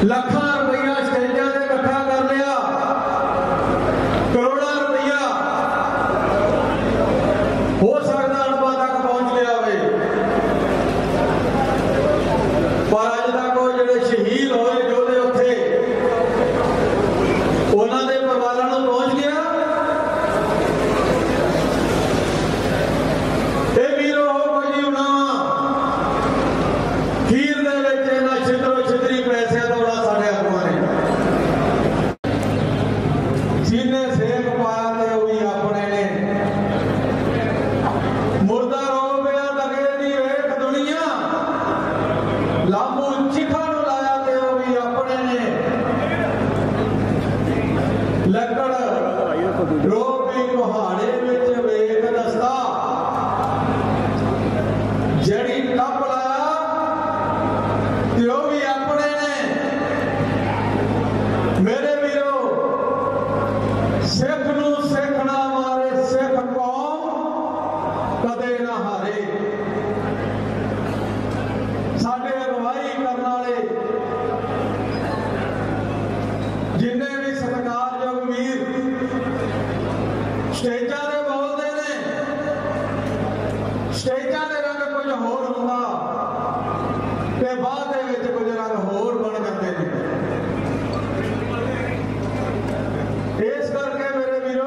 ਲੱਖਾਂ ਰੁਪਈਆ ਸਟੇਜਾਂ ਤੇ ਇਕੱਠਾ ਕਰ ਲਿਆ, ਕਰੋੜਾਂ ਰੁਪਈਆ ਹੋ ਸਕਦਾ ਅਣਪਾਂ ਤੱਕ ਪਹੁੰਚ ਲਿਆ ਹੋਵੇ, ਪਰ ਅੱਜ ਤੱਕ ਉਹ ਜਿਹੜੇ ਸ਼ਹੀਦ ਹੋਏ ਯੋਧੇ ਉੱਥੇ ਉਹਨਾਂ ਦੇ ਪਰਿਵਾਰਾਂ ਨੂੰ ਪਹੁੰਚ ਗਿਆ। ਇਹ ਵੀਰੋ ਕੋਈ ਨਹੀਂ ਹੋਣਾ ਖੀਰ ਦੇ ਵਿੱਚ ਇਹਨਾਂ ਛਿੱਤਰੋ ਛਿੱਤਰੀ ਪੈਸਿਆਂ ਦਾ ਬੜਾ ਸਾਡੇ ਆਗੂਆਂ ਨੇ ਸੀਨੇ ਸੇਕ ਪਾਇਆ ਤੇ ਉਹ ਵੀ ਆਪਣੇ ਨੇ ਮੁਰਦਾ ਰੋ ਪਿਆ ਲਗੇ ਦੀ ਵੇਖ ਦੁਨੀਆ ਲਾਮੂ ਚਿਖਾ ਨੂੰ ਲਾਇਆ ਤੇ ਉਹ ਵੀ ਆਪਣੇ ਨੇ ਲੱਕੜ ਰੋਪੀ ਕੁਹਾੜੇ ਵਿੱਚ ਵੇਖ ਦਸਤਾ ਜਿਹੜੀ ਟੱਪ ਲਾਇਆ ਤੇ ਉਹ ਵੀ ਆਪਣੇ ਨੇ। ਮੇਰੇ ਵੀਰੋ ਸਿੱਖ ਨੂੰ ਸਿੱਖ ਨਾ ਮਾਰੇ ਸਿੱਖ ਕੌਮ ਕਦੇ ਨਾ ਹਾਰੇ। ਸਾਡੇ ਅਗਵਾਈ ਕਰਨ ਵਾਲੇ ਜਿੰਨੇ ਵੀ ਸਤਿਕਾਰਯੋਗ ਵੀਰ ਸਟੇਜਾਂ ਦੇ ਬੋਲਦੇ ਨੇ, ਸਟੇਜਾਂ ਦੇ ਰੰਗ ਕੁਝ ਹੋਰ ਹੁੰਦਾ ਤੇ ਬਾਅਦ ਦੇ ਵਿੱਚ ਕੁਝ ਰੰਗ ਹੋਰ ਬਣ ਜਾਂਦੇ ਨੇ। ਇਸ ਕਰਕੇ ਮੇਰੇ ਵੀਰੋ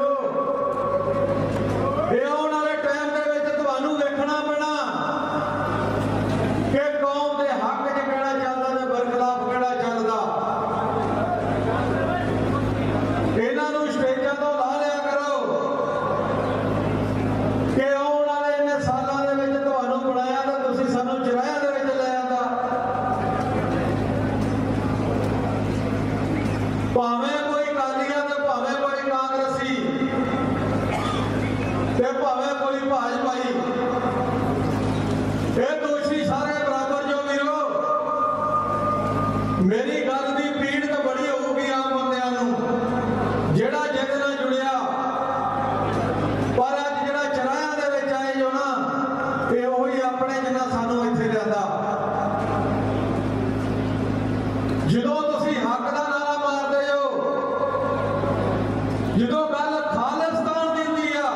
ਇਹ ਆਉਣ ਵਾਲੇ ਟਾਈਮ ਦੇ ਵਿੱਚ ਤੁਹਾਨੂੰ ਵੇਖਣਾ ਪੈਣਾ ਕਿ ਕੌਮ ਦੇ ਹੱਕ 'ਚ ਕਿਹੜਾ ਚੱਲਦਾ ਤੇ ਬਰਖਲਾਫ ਕਿਹੜਾ ਚੱਲਦਾ। ਇਹਨਾਂ ਨੂੰ ਸਟੇਜਾਂ ਤੋਂ ਲਾ ਲਿਆ ਕਰੋ ਕਿ ਆਉਣ ਵਾਲੇ ਇੰਨੇ ਸਾਲਾਂ ਦੇ ਵਿੱਚ ਤੁਹਾਨੂੰ ਬਣਾਇਆ ਤਾਂ ਤੁਸੀਂ ਸਾਨੂੰ ਚਰਾਇਆ ਦੇ ਵਿੱਚ ਲੈ ਆਂਦਾ। ਭਾਵੇਂ ਕੋਈ ਅਕਾਲੀਆ ਤੇ ਭਾਵੇਂ ਕੋਈ ਕਾਂਗਰਸੀ ਤੇ ਭਾਵੇਂ ਕੋਈ ਭਾਜਪਾਈ, ਇਹ ਦੋਸ਼ੀ ਸਾਰੇ ਬਰਾਬਰ ਜੋ ਵੀਰੋ। ਮੇਰੀ ਗੱਲ ਦੀ ਪੀੜ ਤਾਂ ਬੜੀ ਹੋਊਗੀ ਆਮ ਬੰਦਿਆਂ ਨੂੰ ਜਿਹੜਾ ਜਿਹਦੇ ਨਾਲ ਜੁੜਿਆ, ਪਰ ਅੱਜ ਜਿਹੜਾ ਚਰਾਇਆ ਦੇ ਵਿੱਚ ਆਏ ਜੋ ਨਾ ਇਹ ਉਹੀ ਆਪਣੇ ਜਿੰਨਾ ਸਾਨੂੰ ਇੱਥੇ ਲਿਆਂਦਾ। ਜਦੋਂ ਤੁਸੀਂ ਹੱਕ ਦਾ ਨਾਰਾ ਮਾਰਦੇ ਹੋ, ਜਦੋਂ ਗੱਲ ਖਾਲਿਸਤਾਨ ਦੀ ਹੁੰਦੀ ਆ,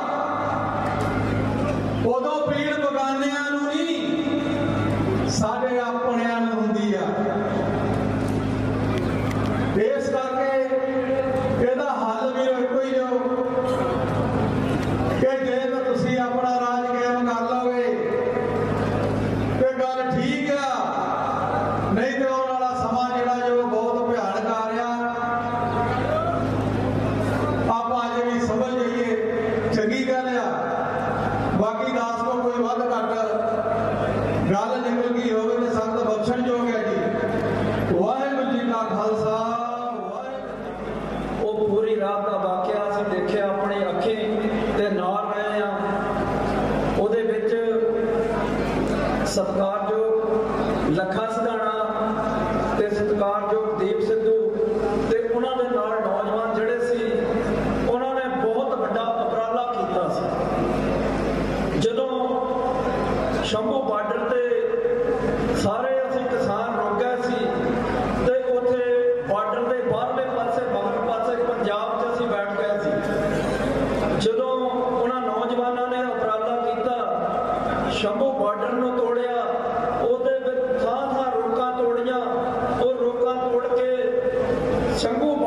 ਉਦੋਂ ਪੀੜ ਬਗਾਨਿਆਂ ਨੂੰ ਨਹੀਂ ਸਾਡੇ ਆਪਣਿਆਂ ਨੂੰ ਹੁੰਦੀ ਆ। ਇਸ ਕਰਕੇ ਇਹਦਾ ਹੱਲ ਵੀ ਇੱਕੋ ਹੀ ਜੋ ਕਿ ਜੇ ਤਾਂ ਤੁਸੀਂ ਆਪਣਾ ਰਾਜ ਕਾਇਮ ਕਰ ਲਓਗੇ ਤੇ ਗੱਲ ਠੀਕ ਆ, ਨਹੀਂ ਤੇ ਆਉਣ ਵਾਲਾ ਸਮਾਂ ਜਿਹੜਾ ਜੋ ਬਹੁਤ ਭਿਆਨਕ ਆ ਰਿਹਾ। ਆਪਾਂ ਅਜੇ ਵੀ ਸਮਝ ਜਾਈਏ ਚੰਗੀ ਗੱਲ ਆ, ਬਾਕੀ ਦਾਸ ਕੋ ਕੋਈ ਵੱਧ ਘੱਟ ਗੱਲ ਨਿਕਲ ਗਈ ਹੋਵੇ ਤੇ ਸੰਤ ਬਖਸ਼ਣਯੋਗ ਹੈ ਜੀ। ਵਾਹਿਗੁਰੂ ਜੀ ਕਾ ਖਾਲਸਾ। ਉਹ ਪੂਰੀ ਰਾਤ ਦਾ ਵਾਕਿਆ ਅਸੀਂ ਦੇਖਿਆ ਆਪਣੀ ਅੱਖੀਂ ਤੇ ਨਾਲ ਰਹੇ ਆ। ਉਹਦੇ ਵਿੱਚ ਸਤਿਕਾਰਯੋਗ ਲੱਖਾ ਸਿਧਾਣਾ ਤੇ ਸਤਿਕਾਰਯੋਗ ਦੀਪ ਸਿੱਧੂ ਤੇ ਉਹਨਾਂ ਦੇ ਨਾਲ ਨੌਜਵਾਨ ਜਿਹੜੇ ਸੀ, ਉਹਨਾਂ ਨੇ ਬਹੁਤ ਵੱਡਾ ਉਪਰਾਲਾ ਕੀਤਾ ਸੀ। ਜਦੋਂ ਸ਼ੰਭੂ ਬਾਰਡਰ ਤੇ ਸਾਰੇ ਅਸੀਂ ਕਿਸਾਨ ਰੁਕ ਗਏ ਸੀ ਤੇ ਉੱਥੇ ਬਾਰਡਰ ਦੇ ਬਾਹਰਲੇ ਪਾਸੇ ਮਗਰ ਪਾਸੇ ਪੰਜਾਬ 'ਚ ਅਸੀਂ ਬੈਠ ਗਏ ਸੀ। ਜਦੋਂ ਉਹਨਾਂ ਨੌਜਵਾਨਾਂ ਨੇ ਉਪਰਾਲਾ ਕੀਤਾ, ਸ਼ੰਭੂ ਬਾਰਡਰ ਨੂੰ ਤੋੜਿਆ, ਉਹਦੇ ਵਿੱਚ ਥਾਂ ਥਾਂ ਰੋਕਾਂ ਤੋੜੀਆਂ, ਉਹ ਰੋਕਾਂ ਤੋੜ ਕੇ ਸ਼ੰਭੂ